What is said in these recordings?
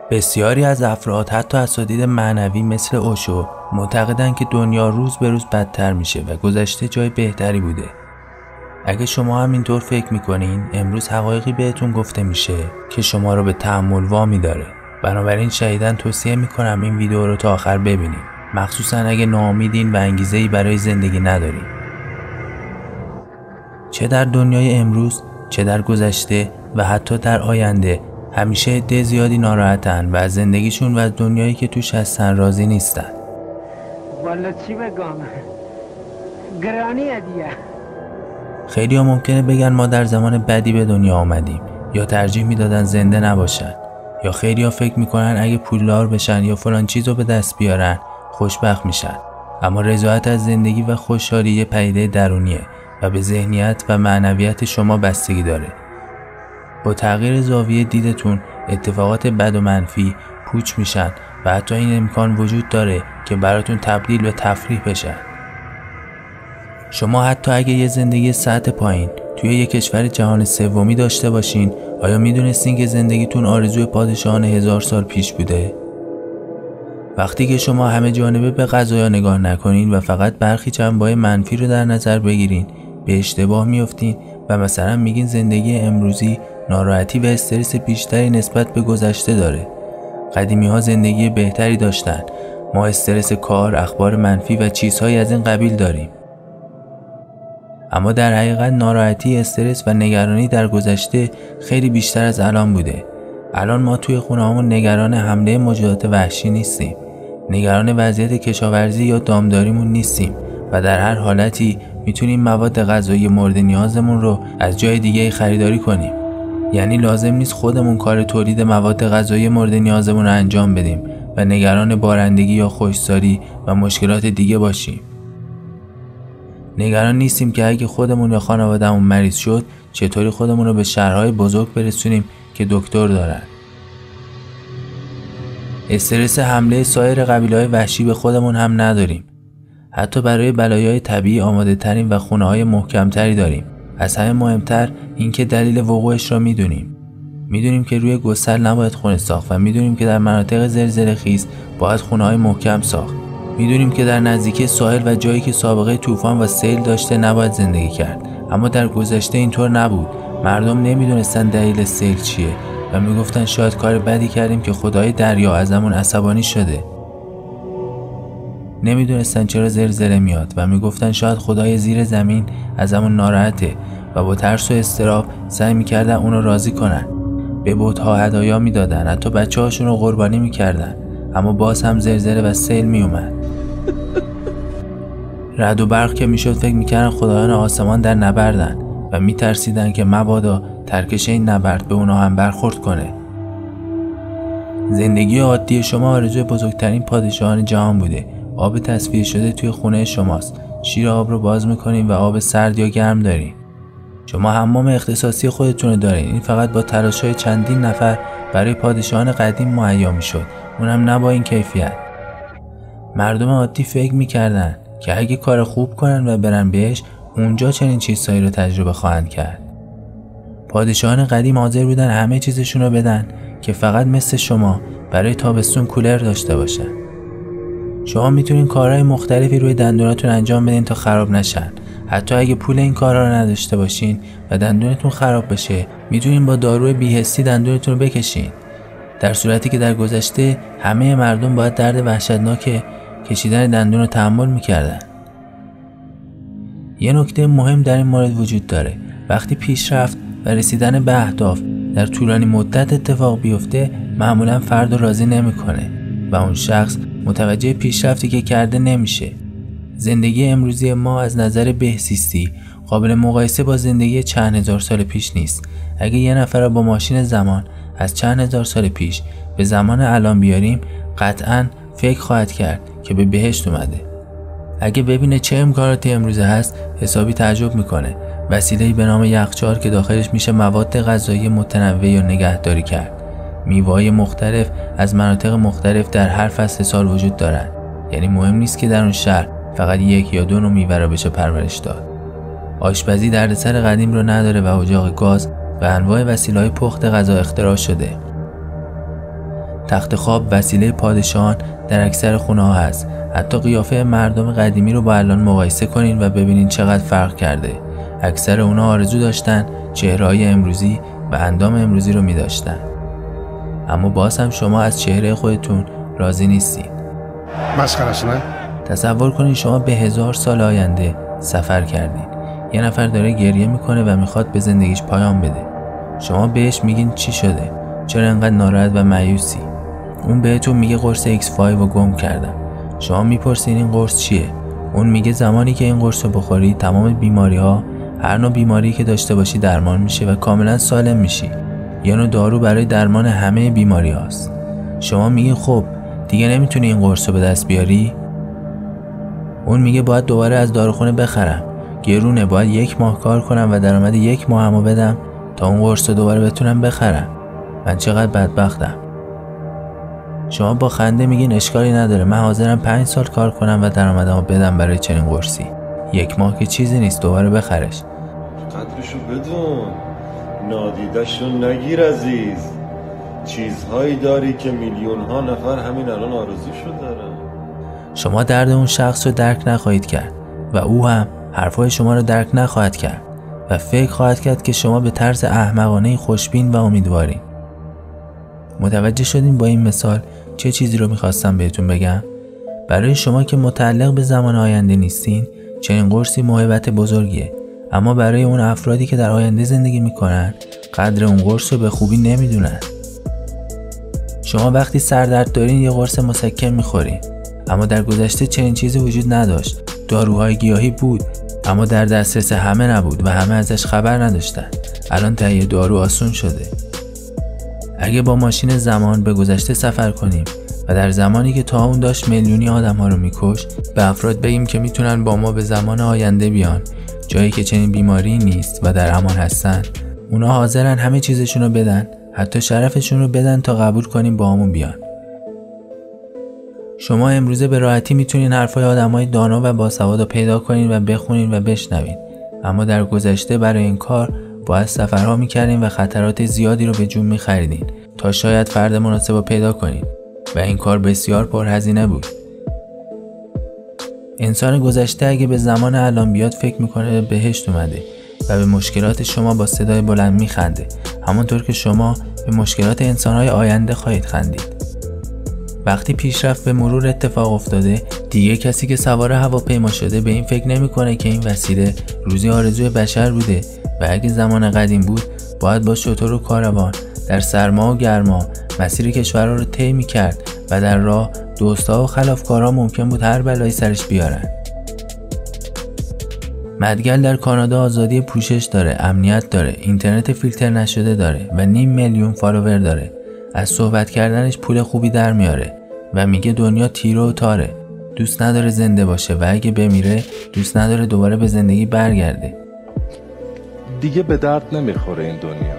بسیاری از افراد حتی اساتید معنوی مثل اوشو معتقدند که دنیا روز به روز بدتر میشه و گذشته جای بهتری بوده. اگه شما هم اینطور فکر میکنین، امروز حقایقی بهتون گفته میشه که شما رو به تأمل وامی داره. بنابراین شدیداً توصیه میکنم این ویدیو رو تا آخر ببینید، مخصوصاً اگه ناامیدین و انگیزه‌ای برای زندگی ندارین. چه در دنیای امروز، چه در گذشته و حتی در آینده، همیشه عده زیادی ناراحتن و از زندگیشون و از دنیایی که توش هستن راضی نیستن. والا چی بگم؟ گرانیه دیگه. خیلی ها ممکنه بگن ما در زمان بدی به دنیا آمدیم، یا ترجیح میدادن زنده نباشن، یا خیلی ها فکر میکنن اگه پولدار بشن یا فلان چیزو به دست بیارن خوشبخت میشن. اما رضایت از زندگی و خوشحالی یه پدیده درونیه و به ذهنیت و معنویت شما بستگی داره. با تغییر زاویه دیدتون اتفاقات بد و منفی پوچ میشن و حتی این امکان وجود داره که براتون تبدیل به تفریح بشن. شما حتی اگه یه زندگی سطح پایین توی یه کشور جهان سومی داشته باشین، آیا میدونستین که زندگیتون آرزوی پادشاهان 1000 سال پیش بوده؟ وقتی که شما همه جانبه به قضایا نگاه نکنین و فقط برخی جنبه‌های منفی رو در نظر بگیرین، به اشتباه میافتین و مثلا میگین زندگی امروزی ناراحتی و استرس بیشتری نسبت به گذشته داره. قدیمی‌ها زندگی بهتری داشتن، ما استرس کار، اخبار منفی و چیزهایی از این قبیل داریم. اما در حقیقت ناراحتی، استرس و نگرانی در گذشته خیلی بیشتر از الان بوده. الان ما توی خونه‌هامون نگران حمله موجودات وحشی نیستیم، نگران وضعیت کشاورزی یا دامداریمون نیستیم و در هر حالتی میتونیم مواد غذایی مورد نیازمون رو از جای دیگه خریداری کنیم. یعنی لازم نیست خودمون کار تولید مواد غذایی مورد نیازمون رو انجام بدیم و نگران بارندگی یا خشکسالی و مشکلات دیگه باشیم. نگران نیستیم که اگه خودمون یا خانواده‌مون مریض شد چطوری خودمون رو به شهرهای بزرگ برسونیم که دکتر دارن. استرس حمله سایر قبیله‌های وحشی به خودمون هم نداریم. حتی برای بلایای طبیعی آماده ترین و خونه‌های محکم‌تری داریم. از همه مهمتر این که دلیل وقوعش را میدونیم که روی گسل نباید خونه ساخت و میدونیم که در مناطق زلزله‌خیز باید خونه‌های محکم ساخت. میدونیم که در نزدیکی ساحل و جایی که سابقه طوفان و سیل داشته نباید زندگی کرد. اما در گذشته اینطور نبود. مردم نمیدونستن دلیل سیل چیه و میگفتن شاید کار بدی کردیم که خدای دریا ازمون عصبانی شده. نمیدونستن چرا زلزله میاد و میگفتن شاید خدای زیر زمین ازمون ناراحته و با ترس و اضطراب سعی میکردن اونو راضی کنن. به بت‌ها هدایا میدادن، حتی بچه‌هاشون رو قربانی میکردن، اما باز هم زلزله و سیل میومد. رعد و برق که میشد فکر میکردن خدایان آسمان در نبردن و میترسیدن که مبادا ترکش این نبرد به اونا هم برخورد کنه. زندگی عادی شما آرزوی بزرگترین پادشاهان جهان بوده. آب تصفیه شده توی خونه شماست. شیر آب رو باز میکنین و آب سرد یا گرم دارین. شما حمام اختصاصی خودتون رو دارین. این فقط با تلاش‌های چندین نفر برای پادشاهان قدیم مهیا میشد، اونم نه با این کیفیت. مردم عادی فکر میکردن که اگه کار خوب کنن و برن بهش، اونجا چنین چیزهایی رو تجربه خواهند کرد. پادشاهان قدیم حاضر بودن همه چیزشون رو بدن که فقط مثل شما برای تابستون کولر داشته باشن. شما میتونین کارهای مختلفی روی دندوناتون انجام بدین تا خراب نشن. حتی اگه پول این کارها رو نداشته باشین و دندونتون خراب بشه، میتونین با داروی بی‌حسی دندونتون رو بکشین. در صورتی که در گذشته همه مردم باید درد وحشتناک کشیدن دندون رو تحمل میکردن. یه نکته مهم در این مورد وجود داره. وقتی پیشرفت و رسیدن به اهداف در طولانی مدت اتفاق بیفته، معمولا فرد رو راضی نمیکنه و اون شخص متوجه پیشرفتی که کرده نمیشه. زندگی امروزی ما از نظر بهزیستی قابل مقایسه با زندگی چند هزار سال پیش نیست. اگه یه نفر رو با ماشین زمان از چند هزار سال پیش به زمان الان بیاریم، قطعاً فکر خواهد کرد که به بهشت اومده. اگه ببینه چه امکاناتی امروزه هست، حسابی تعجب میکنه. وسیله‌ای به نام یخچال که داخلش میشه مواد غذایی متنوع یا نگهداری کرد. میوه‌های مختلف از مناطق مختلف در هر فصل سال وجود دارن. یعنی مهم نیست که در اون شهر فقط یک یا دو نوع میوه را بشه پرورش داد. آشپزی دردسر قدیم رو نداره و اجاق گاز و انواع وسیله‌های پخت غذا اختراع شده. تخت خواب وسیله پادشاهان در اکثر خونه‌ها هست. حتی قیافه مردم قدیمی رو با الان مقایسه کنین و ببینین چقدر فرق کرده. اکثر اونا آرزو داشتن چهره‌های امروزی و اندام امروزی رو می‌داشتن. اما باز هم شما از چهره خودتون راضی نیستین. مسخره‌ست نه؟ تصور کنین شما به 1000 سال آینده سفر کردین. یه نفر داره گریه میکنه و میخواد به زندگیش پایان بده. شما بهش میگین چی شده؟ چرا انقدر ناراحت و مایوسی؟ اون بهتون میگه قرص X5 رو گم کردم. شما میپرسین این قرص چیه؟ اون میگه زمانی که این قرص رو بخوری تمام بیماری‌ها، هر نوع بیماری که داشته باشی درمان میشه و کاملا سالم میشی. یه نوع دارو برای درمان همه بیماری هاست. شما میگین خب دیگه نمیتونی این قرص رو به دست بیاری؟ اون میگه باید دوباره از داروخونه بخرم. گرونه، باید 1 ماه کار کنم و درآمد 1 ماه همو بدم تا اون قرص رو دوباره بتونم بخرم. من چقدر بدبختم. شما با خنده میگین اشکالی نداره، من حاضرم 5 سال کار کنم و درآمدمو بدم برای چنین قرصی. 1 ماه که چیزی نیست، دوباره بخرش. قدرشو بدون، نادیدشو نگیر عزیز. چیزهایی داری که میلیون ها نفر همین الان آرزوشو دارن. شما درد اون شخص رو درک نخواهید کرد و او هم حرفای شما رو درک نخواهد کرد و فکر خواهد کرد که شما به طرز احمقانه خوشبین و امیدوارین. متوجه شدین با این مثال چه چیزی رو میخواستم بهتون بگم؟ برای شما که متعلق به زمان آینده نیستین، چنین قرصی موهبت بزرگیه، اما برای اون افرادی که در آینده زندگی میکنن قدر اون قرص رو به خوبی نمیدونن. شما وقتی سردرد دارین یه قرص مسکن میخورین، اما در گذشته چنین چیزی وجود نداشت. داروهای گیاهی بود اما در دسترس همه نبود و همه ازش خبر نداشتن. الان تهیه دارو آسون شده. اگه با ماشین زمان به گذشته سفر کنیم و در زمانی که تا اون داشت میلیونی آدم‌ها رو میکش به افراد بگیم که میتونن با ما به زمان آینده بیان، جایی که چنین بیماری نیست و در امان هستن، اونا حاضرن همه چیزشون رو بدن، حتی شرفشون رو بدن تا قبول کنیم با همون بیان. شما امروزه به راحتی میتونین حرفای آدمای دانا و باسواد رو پیدا کنین و بخونین و بشنوین، اما در گذشته برای این کار باید سفرها میکردین و خطرات زیادی رو به جون میخریدین تا شاید فرد مناسب رو پیدا کنین و این کار بسیار پرهزینه بود. انسان گذشته اگه به زمان الان بیاد فکر میکنه بهشت اومده و به مشکلات شما با صدای بلند میخنده، همونطور که شما به مشکلات انسانهای آینده خواهید خندید. وقتی پیشرفت به مرور اتفاق افتاده، دیگه کسی که سوار هواپیما شده به این فکر نمیکنه که این وسیله روزی آرزوی بشر بوده و اگه زمان قدیم بود باید با شتر و کاروان در سرما و گرما مسیر کشورها رو طی می‌کرد و در راه دوستا و خلافکارا ممکن بود هر بلایی سرش بیارن. مدگل در کانادا آزادی پوشش داره، امنیت داره، اینترنت فیلتر نشده داره و 500,000 میلیون فالوور داره. از صحبت کردنش پول خوبی در میاره و میگه دنیا تیره و تاره، دوست نداره زنده باشه و اگه بمیره دوست نداره دوباره به زندگی برگرده. دیگه به درد نمیخوره این دنیا.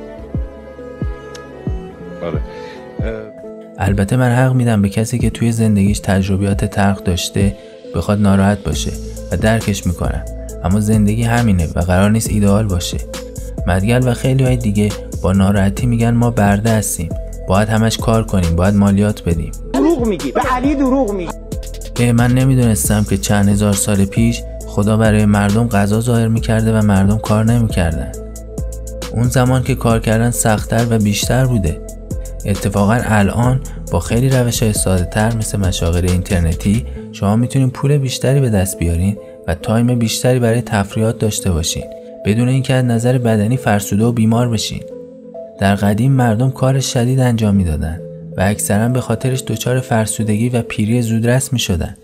آره. البته من حق میدم به کسی که توی زندگیش تجربیات تلخ داشته بخواد ناراحت باشه و درکش میکنم، اما زندگی همینه و قرار نیست ایدئال باشه. مدگل و خیلی های دیگه با ناراحتی میگن ما برده هستیم، باید همش کار کنیم، باید مالیات بدیم. دروغ میگی، به علی دروغ میگی. من نمیدونستم که چند هزار سال پیش خدا برای مردم قضا ظاهر میکرده و مردم کار نمیکردن. اون زمان که کار کردن سخت‌تر و بیشتر بوده. اتفاقا الان با خیلی روش‌های ساده‌تر مثل مشاغل اینترنتی شما میتونین پول بیشتری به دست بیارین و تایم بیشتری برای تفریحات داشته باشین بدون اینکه از نظر بدنی فرسوده و بیمار بشین. در قدیم مردم کار شدید انجام میدادن و اکثرا به خاطرش دچار فرسودگی و پیری زودرس میشدن.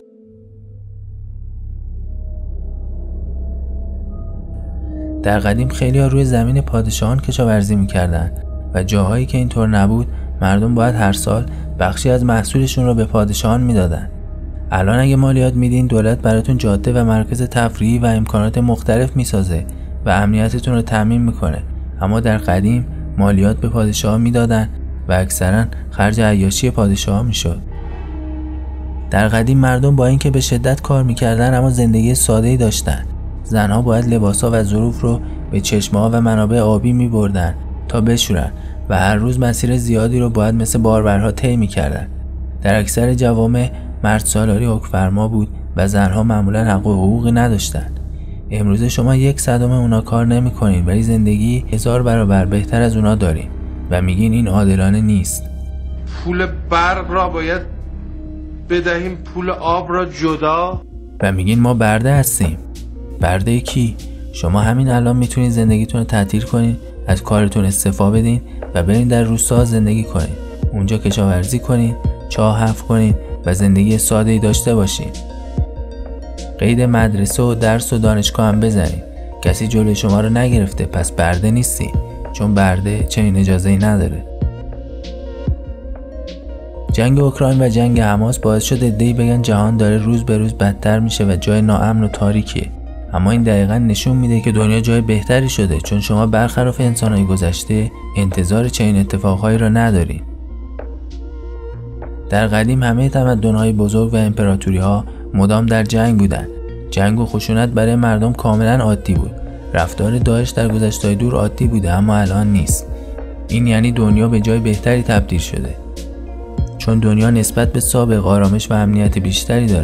در قدیم خیلی ها روی زمین پادشاهان کشاورزی میکردن و جاهایی که اینطور نبود مردم باید هر سال بخشی از محصولشون رو به پادشاهان میدادن. الان اگه مالیات میدین دولت براتون جاده و مرکز تفریحی و امکانات مختلف میسازه و امنیتتون رو تامین میکنه، اما در قدیم مالیات به پادشاه میدادن و اکثرا خرج عیاشی پادشاه میشد. در قدیم مردم با اینکه به شدت کار میکردن اما زندگی ساده‌ای داشتن. زنها باید لباسا و ظروف رو به چشمه‌ها و منابع آبی میبردن تا بشورن و هر روز مسیر زیادی رو باید مثل باربرها طی می‌کردن. در اکثر جوامع مرد سالاری حکمفرما بود و زنها معمولا حق و حقوقی نداشتن. امروز شما 1/100 اونا کار نمی‌کنین ولی زندگی 1000 برابر بهتر از اونا دارین و میگین این عادلانه نیست. پول برق را باید بدهیم، پول آب را جدا. و میگین ما برده هستیم. برده کی؟ شما همین الان میتونین زندگیتون رو تعطیل کنین، از کارتون استعفا بدین و برین در روستا زندگی کنین. اونجا کشاورزی کنین، چاه حفر کنین و زندگی ساده‌ای داشته باشین. قید مدرسه و درس و دانشگاه هم بزنین. کسی جلوی شما رو نگرفته، پس برده نیستی، چون برده چنین اجازه‌ای نداره. جنگ اوکراین و جنگ حماس باعث شده عده‌ای بگن جهان داره روز به روز بدتر میشه و جای ناامن و تاریکیه. اما این دقیقاً نشون میده که دنیا جای بهتری شده، چون شما برخلاف انسان‌های گذشته انتظار چنین اتفاقهایی را ندارین. در قدیم همه تمدن‌های بزرگ و امپراتوری‌ها مدام در جنگ بودن. جنگ و خشونت برای مردم کاملاً عادی بود. رفتار داعش در گذشته‌های دور عادی بوده اما الان نیست. این یعنی دنیا به جای بهتری تبدیل شده، چون دنیا نسبت به سابق آرامش و امنیت بیشتری داره.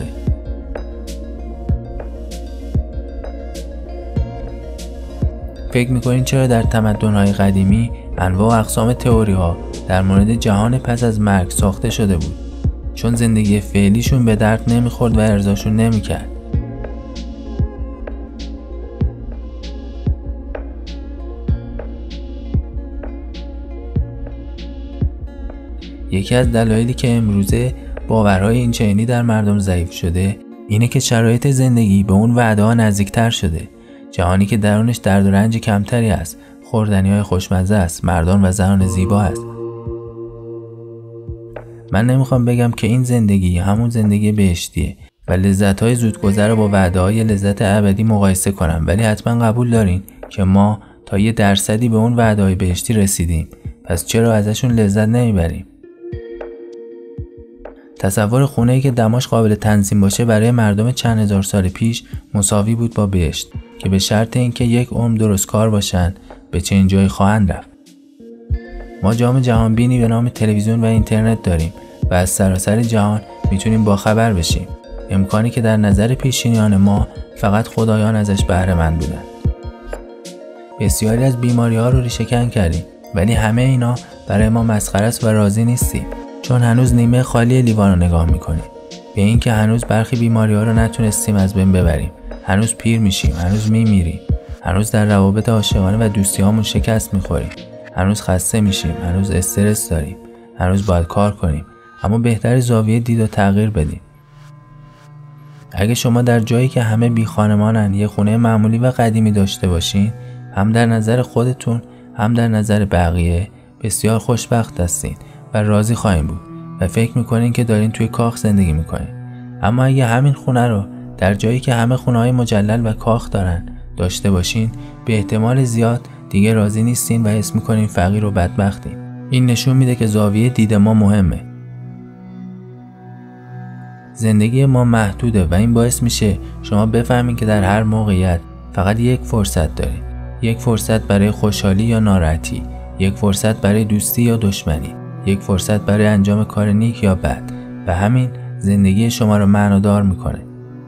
فکر میکنین چرا در تمدن‌های قدیمی انواع و اقسام تئوری‌ها در مورد جهان پس از مرگ ساخته شده بود؟ چون زندگی فعلیشون به درد نمیخورد و ارضاشون نمیکرد. یکی از دلایلی که امروزه باورهای این چنینی در مردم ضعیف شده اینه که شرایط زندگی به اون وعده‌ها نزدیکتر شده. جهانی که درونش درد و رنج کمتری است، خوردنی‌های خوشمزه است، مردان و زنان زیبا است. من نمیخوام بگم که این زندگی همون زندگی بهشتیه و لذت‌های زودگذر رو با وعده‌های لذت ابدی مقایسه کنم، ولی حتما قبول دارین که ما تا 1% به اون وعده‌های بهشتی رسیدیم، پس چرا ازشون لذت نمیبریم؟ تصور خونه‌ای که دماش قابل تنظیم باشه برای مردم چند هزار سال پیش مساوی بود با بهشت، که به شرط اینکه 1 عمر درست کار باشن به چنین جایی خواهند رفت. ما جام جهانبینی به نام تلویزیون و اینترنت داریم و از سراسر جهان میتونیم باخبر بشیم، امکانی که در نظر پیشینیان ما فقط خدایان ازش بهره مند بودن. بسیاری از بیماری‌ها رو ریشه‌کن کردیم، ولی همه اینا برای ما مسخره است و راضی نیستیم، چون هنوز نیمه خالی لیوان رو نگاه میکنیم. به این که هنوز برخی بیماری‌ها رو نتونستیم از بین ببریم، هنوز پیر میشیم، هنوز میمیریم، هنوز در روابط عاشقانه و دوستی‌هامون شکست میخوریم، هنوز خسته میشیم، هنوز استرس داریم، هنوز باید کار کنیم، اما بهتر زاویه دید و تغییر بدیم. اگه شما در جایی که همه بی خانمانن یه خونه معمولی و قدیمی داشته باشین، هم در نظر خودتون هم در نظر بقیه بسیار خوشبخت هستین و راضی خواهیم بود و فکر میکنین که دارین توی کاخ زندگی میکنین. اما اگه همین خونه رو در جایی که همه خونه‌های مجلل و کاخ دارن داشته باشین، به احتمال زیاد دیگه راضی نیستین و حس میکنین فقیر و بدبختین. این نشون میده که زاویه دید ما مهمه. زندگی ما محدوده و این باعث میشه شما بفهمین که در هر موقعیت فقط 1 فرصت دارین. 1 فرصت برای خوشحالی یا ناراحتی، 1 فرصت برای دوستی یا دشمنی، 1 فرصت برای انجام کار نیک یا بد، و همین زندگی شما رو معنادار میکنه.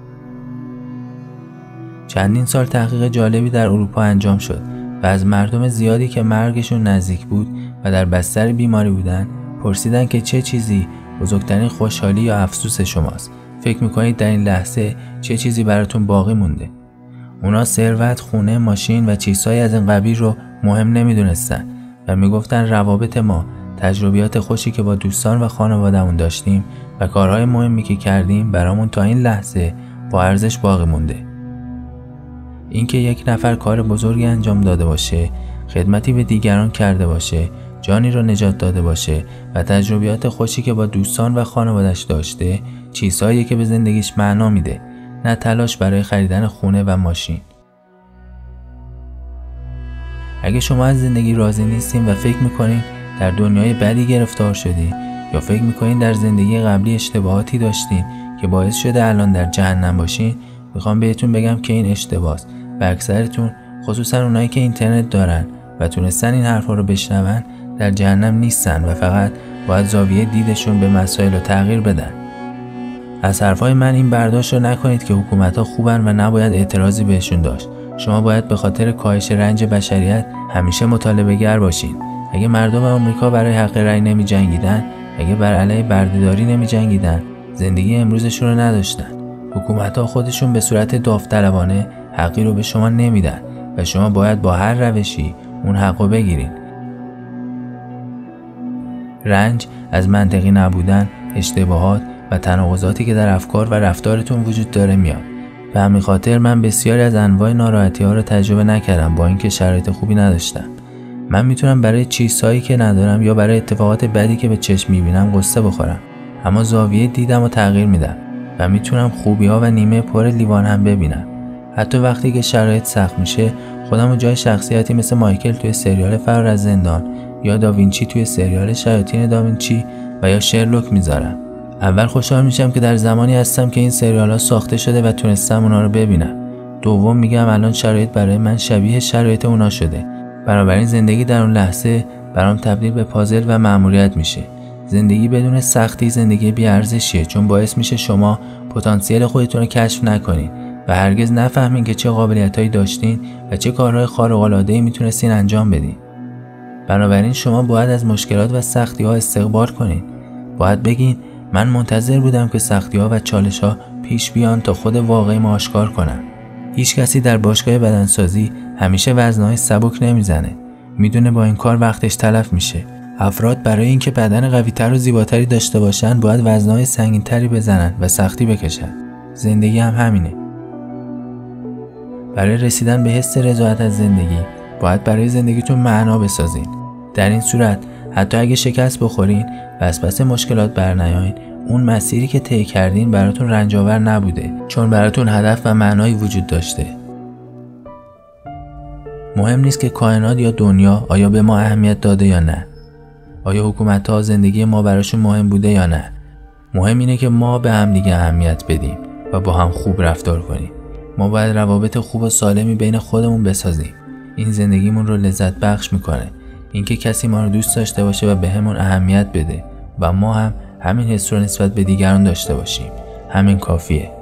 چندین سال تحقیق جالبی در اروپا انجام شد و از مردم زیادی که مرگشون نزدیک بود و در بستر بیماری بودن پرسیدن که چه چیزی بزرگترین خوشحالی یا افسوس شماست. فکر میکنید در این لحظه چه چیزی براتون باقی مونده؟ اونا ثروت، خونه، ماشین و چیزهایی از این قبیل رو مهم نمیدونستن و میگفتن روابط ما، تجربیات خوشی که با دوستان و خانواده‌مون داشتیم و کارهای مهمی که کردیم برامون تا این لحظه با ارزش باقی مونده. اینکه 1 نفر کار بزرگی انجام داده باشه، خدمتی به دیگران کرده باشه، جانی رو نجات داده باشه و تجربیات خوشی که با دوستان و خانواده‌اش داشته، چیزهایی که به زندگیش معنا میده، نه تلاش برای خریدن خونه و ماشین. اگه شما از زندگی راضی نیستین و فکر میکنین در دنیای بدی گرفتار شدین، یا فکر میکنین در زندگی قبلی اشتباهاتی داشتین که باعث شده الان در جهنم باشین، میخوام بهتون بگم که این اشتباهست و اکثرتون، خصوصا اونایی که اینترنت دارن و تونستن این حرفا رو بشنون، در جهنم نیستن و فقط باید زاویه دیدشون به مسائل رو تغییر بدن. از حرفای من این برداشت رو نکنید که حکومت‌ها خوبن و نباید اعتراضی بهشون داشت. شما باید به خاطر کاهش رنج بشریت همیشه مطالبه گر باشین. اگه مردم آمریکا برای حق رأی نمی جنگیدن، اگه بر علیه بردهداری نمی جنگیدن، زندگی امروزشون رو نداشتن. حکومت‌ها خودشون به صورت داوطلبانه حقی رو به شما نمیدن و شما باید با هر روشی اون حق رو بگیرین. رنج از منطقی نبودن، اشتباهات و تناقضاتی که در افکار و رفتارتون وجود داره میاد. به همین خاطر من بسیاری از انواع ناراحتی‌ها رو تجربه نکردم با اینکه شرایط خوبی نداشتم. من میتونم برای چیزهایی که ندارم یا برای اتفاقات بدی که به چشم میبینم قصه بخورم، اما زاویه دیدم و تغییر میدم و میتونم خوبی‌ها و نیمه پر لیوان هم ببینم. حتی وقتی که شرایط سخت میشه خودم رو جای شخصیتی مثل مایکل توی سریال فرار از زندان یا داوینچی توی سریال شیاطین داوینچی و یا شرلوک میذارم. اول خوشحال میشم که در زمانی هستم که این سریال‌ها ساخته شده و تونستم اونا رو ببینم. دوم میگم الان شرایط برای من شبیه شرایط اونا شده. بنابراین زندگی در اون لحظه برام تبدیل به پازل و مأموریت میشه. زندگی بدون سختی زندگی بی‌ارزشیه، چون باعث میشه شما پتانسیل خودتون رو کشف نکنین و هرگز نفهمین که چه قابلیتایی داشتین و چه کارهای خارق‌العاده‌ای میتونستین انجام بدین. بنابراین شما باید از مشکلات و سختی‌ها استقبال کنین. باید بگین من منتظر بودم که سختی‌ها و چالش‌ها پیش بیان تا خود واقعی ما آشکار کنن. هیچ کسی در باشگاه بدنسازی همیشه وزنه‌های سبک نمیزنه. میدونه با این کار وقتش تلف میشه. افراد برای اینکه بدن قوی‌تر و زیباتری داشته باشن باید وزنه‌های سنگین‌تری بزنن و سختی بکشن. زندگی هم همینه. برای رسیدن به حس رضایت از زندگی باید برای زندگیتون معنا بسازین. در این صورت حتی اگه شکست بخورین و از پس مشکلات برنیاین، اون مسیری که طی کردین براتون رنج‌آور نبوده، چون براتون هدف و معنایی وجود داشته. مهم نیست که کائنات یا دنیا آیا به ما اهمیت داده یا نه. آیا حکومت‌ها زندگی ما براشون مهم بوده یا نه. مهم اینه که ما به هم دیگه اهمیت بدیم و با هم خوب رفتار کنیم. ما باید روابط خوب و سالمی بین خودمون بسازیم. این زندگیمون رو لذت بخش میکنه. اینکه کسی ما رو دوست داشته باشه و بهمون اهمیت بده و ما هم همین حس رو نسبت به دیگران داشته باشیم. همین کافیه.